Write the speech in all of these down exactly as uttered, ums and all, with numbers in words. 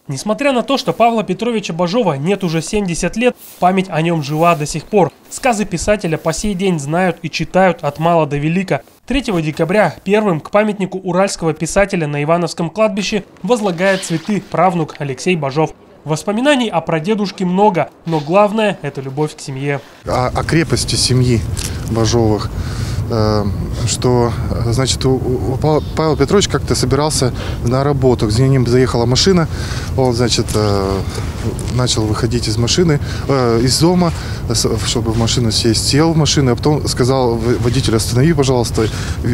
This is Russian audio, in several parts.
Несмотря на то, что Павла Петровича Бажова нет уже семьдесят лет, память о нем жива до сих пор. Сказы писателя по сей день знают и читают от мала до велика. третьего декабря первым к памятнику уральского писателя на Ивановском кладбище возлагает цветы правнук Алексей Бажов. Воспоминаний о прадедушке много, но главное – это любовь к семье. О, о крепости семьи Бажовых. Что, значит, у, у Павел Петрович как-то собирался на работу, за ним заехала машина, он, значит, начал выходить из машины, из дома, чтобы в машину сесть, сел в машину, а потом сказал водителю: останови, пожалуйста.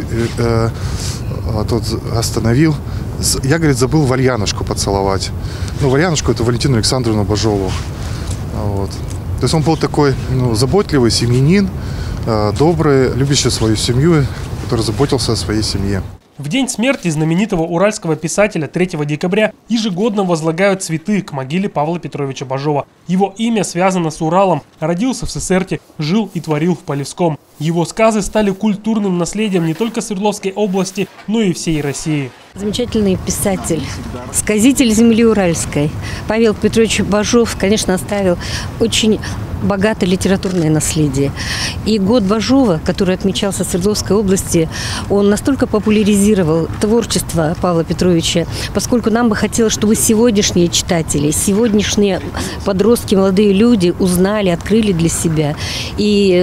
Тот остановил. Я, говорит, забыл Вальянушку поцеловать. Ну, Вальянушку — это Валентину Александровну Бажову. Вот. То есть он был такой, ну, заботливый семьянин, добрый, любящий свою семью, который заботился о своей семье. В день смерти знаменитого уральского писателя третьего декабря ежегодно возлагают цветы к могиле Павла Петровича Бажова. Его имя связано с Уралом, родился в Сесерте, жил и творил в Полевском. Его сказы стали культурным наследием не только Свердловской области, но и всей России. Замечательный писатель, сказитель земли уральской. Павел Петрович Бажов, конечно, оставил очень богатое литературное наследие. И год Бажова, который отмечался в Свердловской области, он настолько популяризировал творчество Павла Петровича, поскольку нам бы хотелось, чтобы сегодняшние читатели, сегодняшние подростки, молодые люди узнали, открыли для себя. И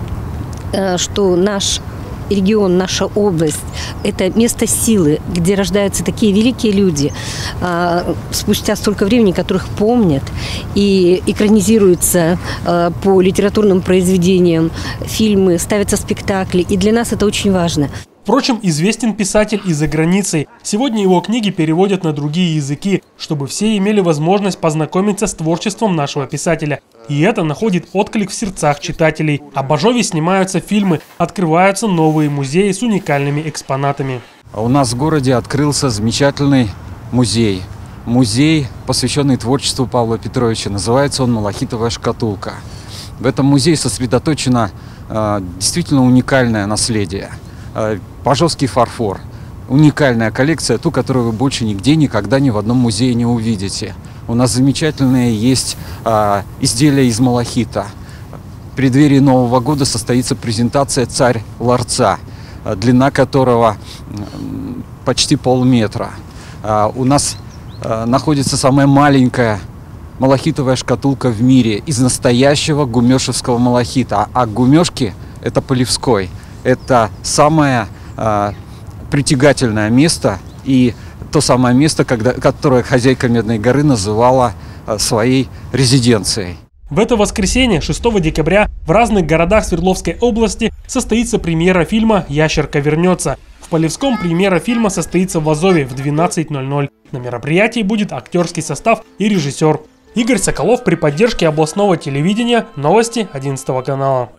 что наш регион, наша область – это место силы, где рождаются такие великие люди, а, спустя столько времени, которых помнят, и экранизируются а, по литературным произведениям, фильмы, ставятся спектакли. И для нас это очень важно. Впрочем, известен писатель и за границей. Сегодня его книги переводят на другие языки, чтобы все имели возможность познакомиться с творчеством нашего писателя. И это находит отклик в сердцах читателей. О Бажове снимаются фильмы, открываются новые музеи с уникальными экспонатами. У нас в городе открылся замечательный музей. Музей, посвященный творчеству Павла Петровича. Называется он «Малахитовая шкатулка». В этом музее сосредоточено э, действительно уникальное наследие. Бажовский фарфор. Уникальная коллекция, ту, которую вы больше нигде никогда ни в одном музее не увидите. У нас замечательные есть а, изделия из малахита. В преддверии Нового года состоится презентация «Царь ларца», длина которого почти полметра. А, у нас а, находится самая маленькая малахитовая шкатулка в мире из настоящего гумешевского малахита. А гумешки – это Полевской. Это самое э, притягательное место и то самое место, когда, которое хозяйка Медной горы называла э, своей резиденцией. В это воскресенье, шестого декабря, в разных городах Свердловской области состоится премьера фильма «Ящерка вернется». В Полевском премьера фильма состоится в Азове в двенадцать ноль ноль. На мероприятии будет актерский состав и режиссер. Игорь Соколов при поддержке областного телевидения, новости одиннадцатого канала.